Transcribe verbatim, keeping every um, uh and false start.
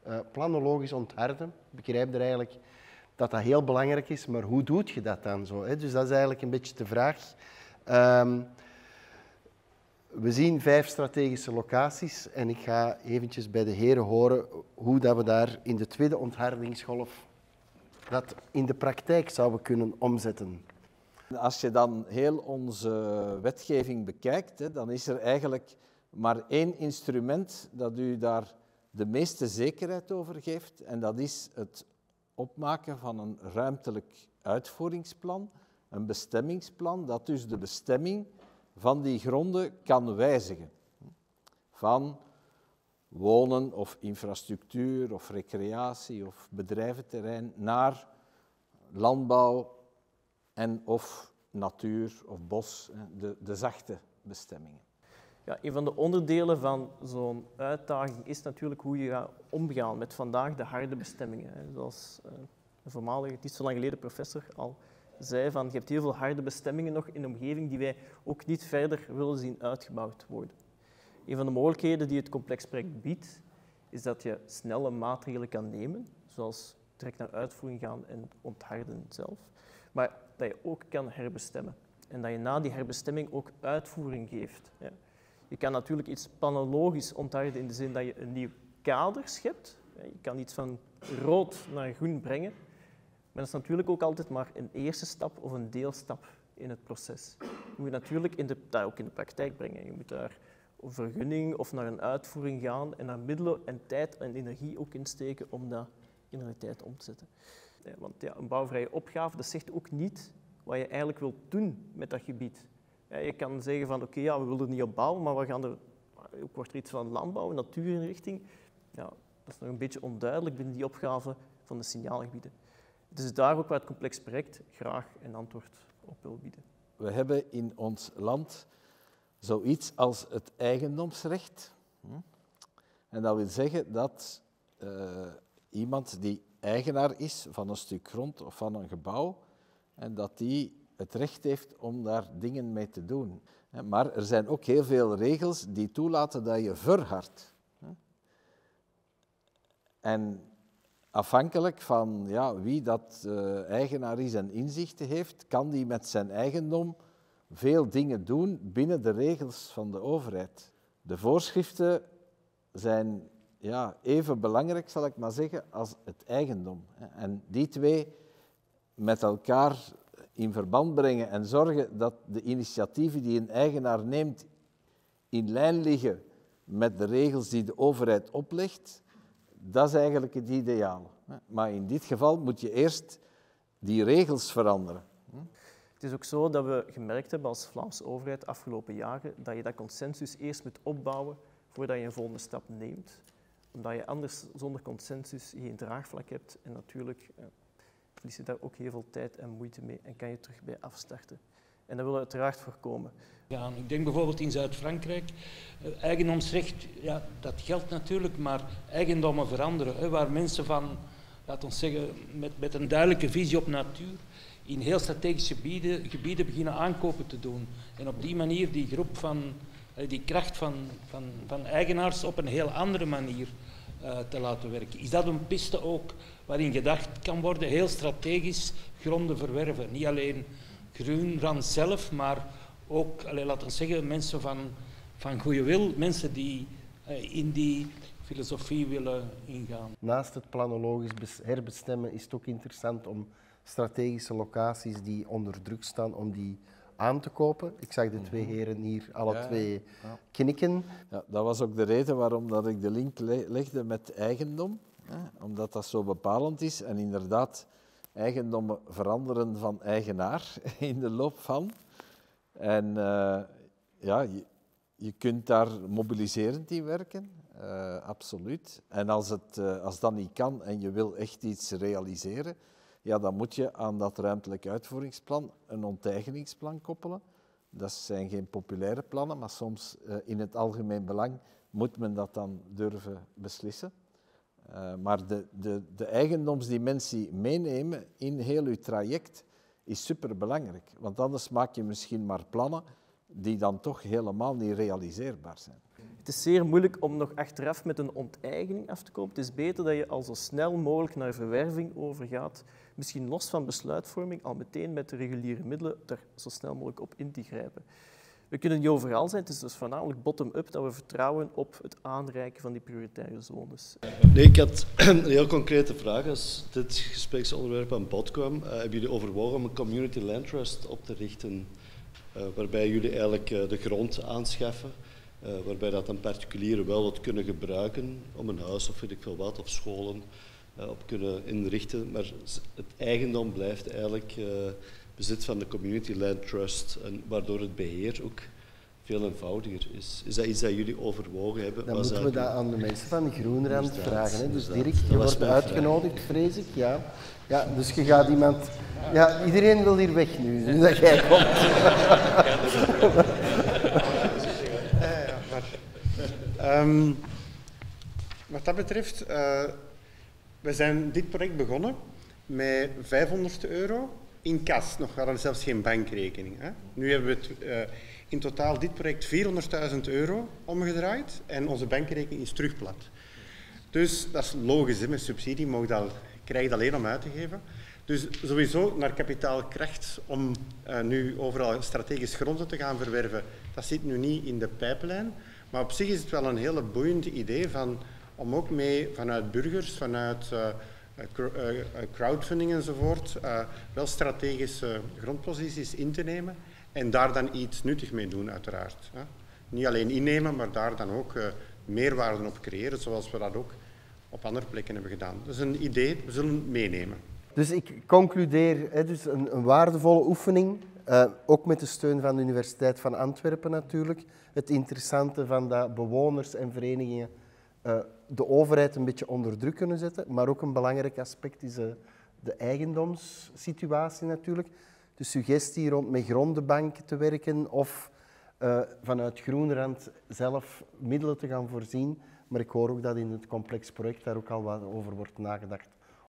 Uh, planologisch ontharden. Ik begrijp er eigenlijk dat dat heel belangrijk is, maar hoe doe je dat dan zo? Hè? Dus dat is eigenlijk een beetje de vraag. Um, we zien vijf strategische locaties en ik ga eventjes bij de heren horen hoe dat we daar in de tweede onthardingsgolf dat in de praktijk zouden kunnen omzetten. Als je dan heel onze wetgeving bekijkt, hè, dan is er eigenlijk maar één instrument dat u daar de meeste zekerheid over geeft, en dat is het opmaken van een ruimtelijk uitvoeringsplan, een bestemmingsplan, dat dus de bestemming van die gronden kan wijzigen. Van wonen of infrastructuur of recreatie of bedrijventerrein naar landbouw en of natuur of bos, de, de zachte bestemmingen. Ja, een van de onderdelen van zo'n uitdaging is natuurlijk hoe je gaat omgaan met vandaag de harde bestemmingen. Hè. Zoals uh, een voormalige, niet zo lang geleden professor al zei, van, je hebt heel veel harde bestemmingen nog in de omgeving die wij ook niet verder willen zien uitgebouwd worden. Een van de mogelijkheden die het complexproject biedt, is dat je snelle maatregelen kan nemen, zoals direct naar uitvoering gaan en ontharden zelf, maar dat je ook kan herbestemmen. En dat je na die herbestemming ook uitvoering geeft. Ja. Je kan natuurlijk iets planologisch ontharden in de zin dat je een nieuw kader schept. Je kan iets van rood naar groen brengen. Maar dat is natuurlijk ook altijd maar een eerste stap of een deelstap in het proces. Je moet natuurlijk in de, dat ook in de praktijk brengen. Je moet daar een vergunning of naar een uitvoering gaan en daar middelen en tijd en energie ook insteken om dat in realiteit om te zetten. Ja, want ja, een bouwvrije opgave, dat zegt ook niet wat je eigenlijk wilt doen met dat gebied. Ja, je kan zeggen van oké, okay, ja, we willen er niet op bouwen, maar we gaan er, ook wordt er iets van landbouw, natuurinrichting. Ja, dat is nog een beetje onduidelijk binnen die opgave van de signaalgebieden. Het is daar ook waar het complex project graag een antwoord op wil bieden. We hebben in ons land zoiets als het eigendomsrecht. En dat wil zeggen dat uh, iemand die eigenaar is van een stuk grond of van een gebouw, en dat die het recht heeft om daar dingen mee te doen. Maar er zijn ook heel veel regels die toelaten dat je verhardt. En afhankelijk van ja, wie dat uh, eigenaar is en inzichten heeft, kan die met zijn eigendom veel dingen doen binnen de regels van de overheid. De voorschriften zijn ja, even belangrijk, zal ik maar zeggen, als het eigendom. En die twee met elkaar in verband brengen en zorgen dat de initiatieven die een eigenaar neemt in lijn liggen met de regels die de overheid oplegt, dat is eigenlijk het ideaal. Maar in dit geval moet je eerst die regels veranderen. Het is ook zo dat we gemerkt hebben als Vlaamse overheid de afgelopen jaren dat je dat consensus eerst moet opbouwen voordat je een volgende stap neemt. Omdat je anders zonder consensus geen draagvlak hebt en natuurlijk eh, verlies je daar ook heel veel tijd en moeite mee en kan je terug bij afstarten. En dat willen we uiteraard voorkomen. Ja, ik denk bijvoorbeeld in Zuid-Frankrijk, eigendomsrecht, ja, dat geldt natuurlijk, maar eigendommen veranderen, hè, waar mensen van, laten we zeggen, met, met een duidelijke visie op natuur, in heel strategische gebieden, gebieden beginnen aankopen te doen. En op die manier die groep van, die kracht van, van, van eigenaars op een heel andere manier uh, te laten werken. Is dat een piste ook waarin gedacht kan worden, heel strategisch gronden verwerven. Niet alleen Groenrand zelf, maar ook, allez, laten we zeggen, mensen van, van goede wil, mensen die uh, in die filosofie willen ingaan. Naast het planologisch herbestemmen is het ook interessant om strategische locaties die onder druk staan, om die aan te kopen. Ik zag de twee heren hier alle ja, twee ja. knikken. Ja, dat was ook de reden waarom dat ik de link legde met eigendom, hè, omdat dat zo bepalend is en inderdaad eigendommen veranderen van eigenaar in de loop van. En uh, ja, je, je kunt daar mobiliserend in werken, uh, absoluut. En als, het, uh, als dat niet kan en je wil echt iets realiseren, ja, dan moet je aan dat ruimtelijk uitvoeringsplan een onteigeningsplan koppelen. Dat zijn geen populaire plannen, maar soms uh, in het algemeen belang moet men dat dan durven beslissen. Uh, maar de, de, de eigendomsdimensie meenemen in heel uw traject is superbelangrijk. Want anders maak je misschien maar plannen die dan toch helemaal niet realiseerbaar zijn. Het Het is zeer moeilijk om nog achteraf met een onteigening af te komen. Het is beter dat je al zo snel mogelijk naar verwerving overgaat, misschien los van besluitvorming, al meteen met de reguliere middelen daar zo snel mogelijk op in te grijpen. We kunnen niet overal zijn, het is dus voornamelijk bottom-up dat we vertrouwen op het aanreiken van die prioritaire zones. Nee, ik had een heel concrete vraag. Als dit gespreksonderwerp aan bod kwam, uh, hebben jullie overwogen om een community land trust op te richten, uh, waarbij jullie eigenlijk uh, de grond aanschaffen, uh, waarbij dat dan particulieren wel wat kunnen gebruiken om een huis of weet ik veel wat, of scholen uh, op kunnen inrichten, maar het eigendom blijft eigenlijk uh, bezit van de community land trust, en waardoor het beheer ook veel eenvoudiger is. Is dat iets dat jullie overwogen hebben? Dan Was moeten we dat aan de mensen van Groenrand Inderdaad, vragen. Hè. Dus inderdaad. Dirk, je Dat was wordt mijn uitgenodigd, vrees ik. Ja. Ja, dus je gaat iemand... Ja, iedereen wil hier weg nu, nu dat jij komt. Ja, ja, maar, um, wat dat betreft, uh, we zijn dit project begonnen met vijfhonderd euro in kas. Nog hadden we zelfs geen bankrekening. Hè. Nu hebben we het, uh, in totaal dit project vierhonderdduizend euro omgedraaid en onze bankrekening is terug plat. Dus dat is logisch, hè. Met subsidie mag dat, krijg je dat alleen om uit te geven. Dus sowieso naar kapitaalkracht om uh, nu overal strategisch gronden te gaan verwerven, dat zit nu niet in de pijplijn. Maar op zich is het wel een hele boeiend idee van, om ook mee vanuit burgers, vanuit uh, crowdfunding enzovoort, uh, wel strategische grondposities in te nemen en daar dan iets nuttig mee doen uiteraard. Hè. Niet alleen innemen, maar daar dan ook uh, meerwaarde op creëren, zoals we dat ook op andere plekken hebben gedaan. Dat is een idee, we zullen het meenemen. Dus ik concludeer, hè, dus een, een waardevolle oefening, uh, ook met de steun van de Universiteit van Antwerpen natuurlijk. Het interessante van dat bewoners en verenigingen uh, de overheid een beetje onder druk kunnen zetten, maar ook een belangrijk aspect is uh, de eigendomssituatie natuurlijk. De suggestie rond met grondenbanken te werken of uh, vanuit Groenrand zelf middelen te gaan voorzien. Maar ik hoor ook dat in het complex project daar ook al wat over wordt nagedacht.